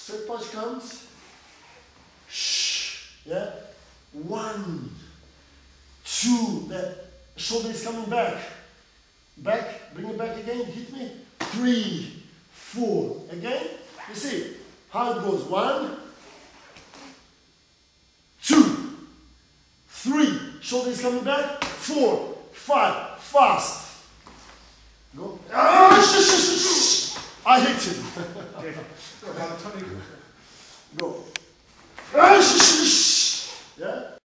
Straight punch comes. Shh. Yeah. 1, 2. The shoulder is coming back. Back. Bring it back again. Hit me. 3, 4. Again. You see how it goes. 1, 2, 3. Shoulder is coming back. 4, 5. Fast. Go. I hit him. Go. Yeah.